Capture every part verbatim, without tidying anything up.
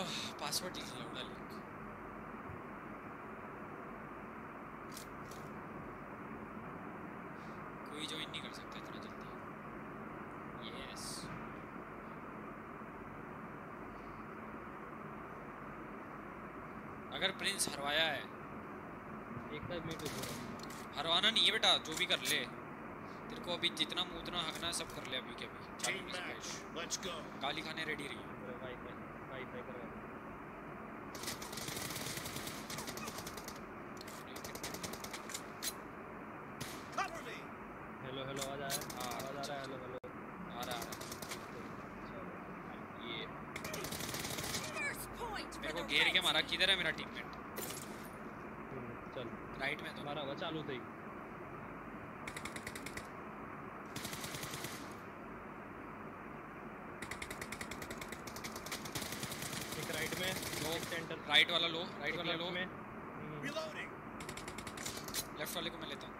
Password लिख लो link. कोई join नहीं कर सकता इतना जल्दी। यस अगर प्रिंस हरवाया है एक का म्यूट हो गया। हरवाना नहीं है बेटा, जो भी कर ले तेरे को अभी जितना मूतना हकना सब कर ले अभी के अभी। गाली खाने रेडी रही वाईफाई वाईफाई करवा। हेलो हेलो आवाज आ रहा है? हाँ आवाज आ रहा है? हेलो हेलो आ रहा है। ये मेरे को घेर के मारा। किधर है मेरा टीममेट? चल राइट में तो मारा हुआ चालू थे। एक राइट में लो सेंटर। राइट वाला लो राइट वाला लो में लेफ्ट वाले को मैं लेता हूँ।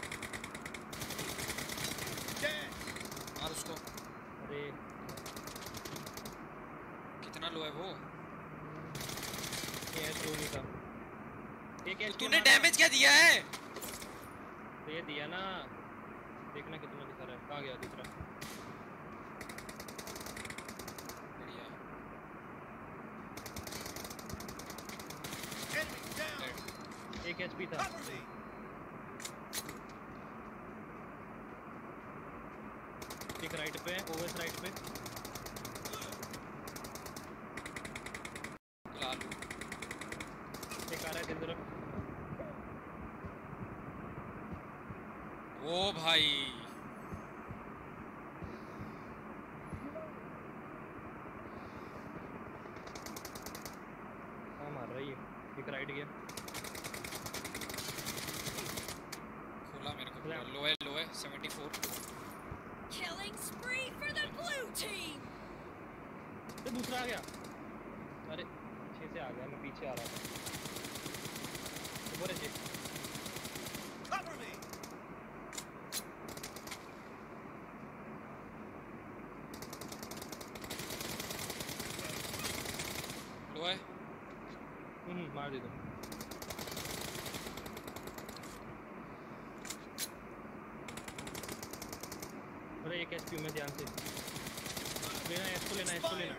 मार उसको। अरे कितना लो है वो? ये तो नहीं था। एक तो तूने डैमेज क्या दिया है? तो ये दिया ना, देखना कितना दिखा रहा है। कहाँ गया दूसरा? बढ़िया। एक एचपी था। एक राइट पे ओवेस राइट पे लालू एक आ रहा है तेरी तरफ। ओ भाई हाँ मार रही है। एक राइट गया। खोला मेरे को। लो है लो है seventy four. Killing spree for the blue team. तो दूसरा आ गया। अरे पीछे से आ गया, मैं पीछे आ रहा था। ऊपर है जी। Cover me. लो है। हम्म मार दे दो। अरे एक एचपी में ध्यान से लेना है। इसको लेना है, इसको लेना।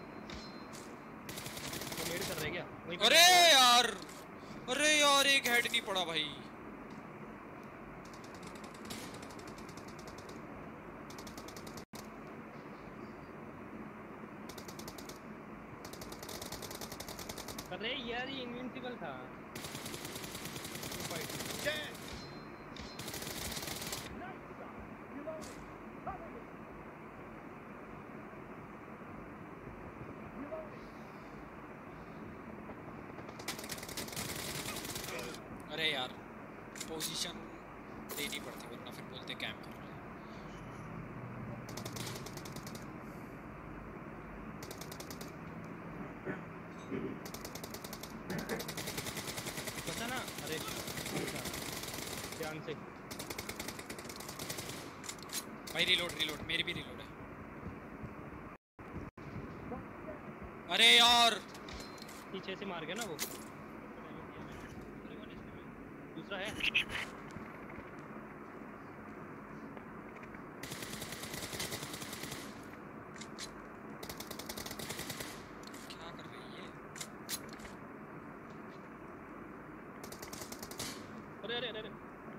तो मेड कर रहे क्या? अरे यार अरे यार एक हेड नहीं पड़ा भाई। अरे यार ये इनविंसिबल था। अरे यार पोजीशन देनी पड़ती वरना फिर बोलते कैंप कर रहे हैं। बचा ना। अरे ध्यान से भाई रिलोड रिलोड मेरी भी रिलोड है। अरे यार पीछे से मार गया ना वो। दूसरा है। क्या कर रही है? अरे अरे अरे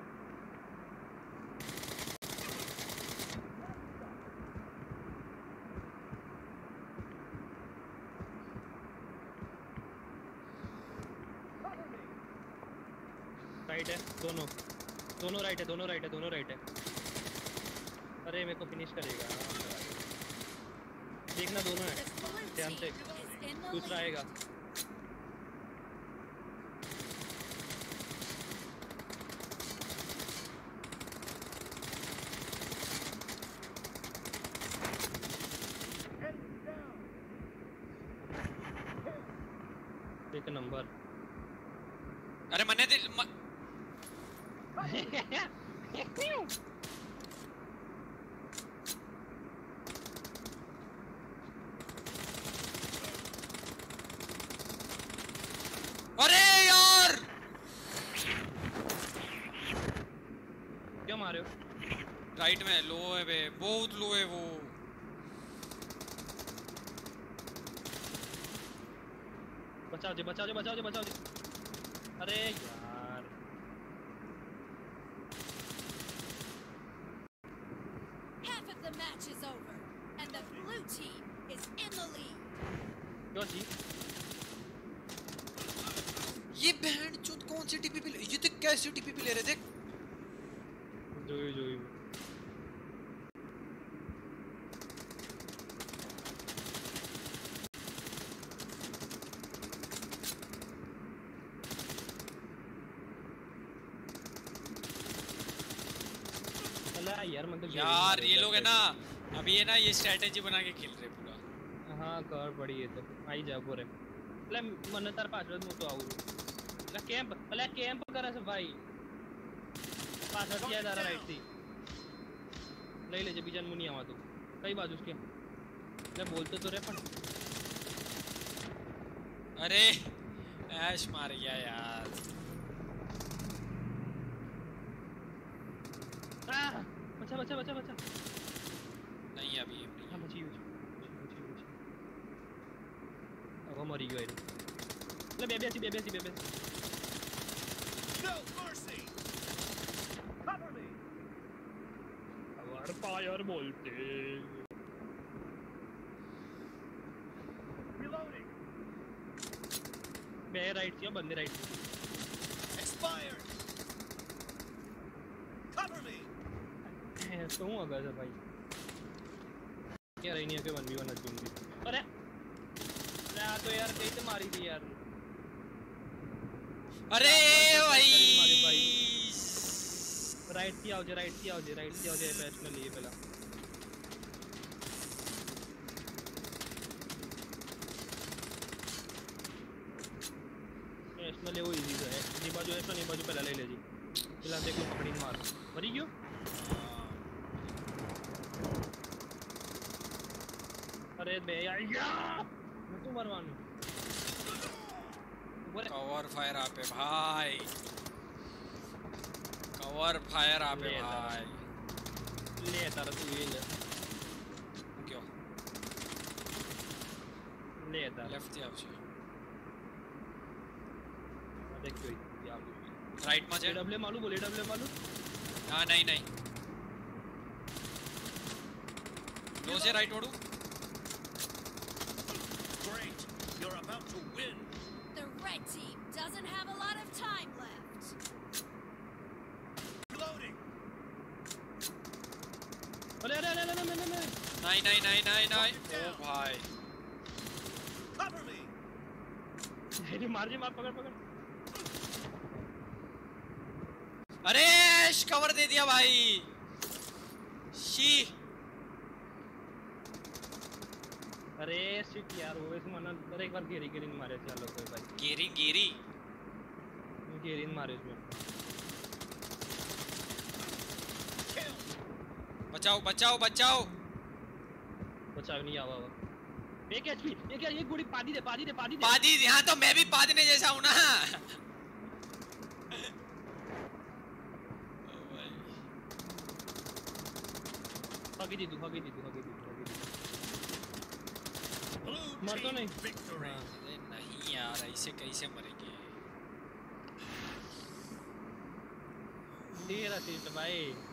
राइट है दोनों दोनों राइट है दोनों राइट है दोनों राइट है। अरे मेरे को फिनिश करेगा। देखना दोनों है ध्यान से। दूसरा आएगा। एक नंबर। अरे मने दिल म... राइट में लो है बे, बहुत लो है वो। बचाओ जी बचाओ जी बचाओ जी बचाओ जी। अरे यार Half of the match is over, and the blue team is in the lead. क्यों जी? ये बैंड चूत कौन सी टीपी पे ले, ये तो कैसी टीपी पे ले रहे थे? जोई जोई यार मतलब यार ये लोग है ना अभी है ना ये स्ट्रेटेजी बना के खेल रहे पूरा। हाँ कर पड़ी है तो आई जा पूरे ले मन तार पासवर्ड मु तो आऊ ले कैंप ले कैंप करे से भाई पासवर्ड किया जा रहा राइट थी ले ले जे बीजन मुनी आवा तो कई बाजू उसके ले बोलते तो रे पण अरे ऐश मार गया यार। बचा बचा बचा बचा नहीं अभी हां बची बची बची अब मरी गई ले बेबे सी बेबे सी बेबे No mercy. Cover me. और फायर बोलते Reloading. बे राइट से बंदे राइट Expired. Cover me. तो हूँ अगर से भाई क्या रही नहीं है कि वन वी वन अजूंगी। अरे मैं तो यार कहीं से मारी थी यार। अरे भाई राइट की आओ जे राइट की आओ जे राइट की आओ जे पैच में लिए पहला पैच में ले वो इजी है ये बाजू है तो नहीं बाजू पहला ले ले जी फिलहाल देखो पकड़ी मार मरी क्यों अरे बे यार मैं तो मरवानू कवर फायर आप पे भाई कवर फायर आप पे भाई ले तारा तू ये ले क्यों ले तारा लेफ्ट ही आपसे देख कोई यार राइट में जे डब्ल्यू मालू बोले डब्ल्यू मालू हां नहीं नहीं लो से राइट ओडू Great. You're about to win. The red team doesn't have a lot of time left. Reloading. अरे अरे अरे अरे अरे नहीं नहीं नहीं नहीं नहीं ओ भाई Cover me. ये मार जी मार पकड़ पकड़ अरे कवर दे दिया भाई शी अरे शिट यार वो इस मन अरे एक बार गेरी गेरी मारे चलो कोई भाई गेरी गेरी गेरी मारे इसमें बचाओ बचाओ बचाओ बचाव नहीं आवा एक एचपी एक एक गोली पादी दे पादी दे पादी दे पादी यहां तो मैं भी पादने जैसा हूं ना हगी दी तू हगी दी तू हगी दी मर तो नहीं Victory. अरे नहीं यार ऐसे कैसे मरेंगे तेरा सीट भाई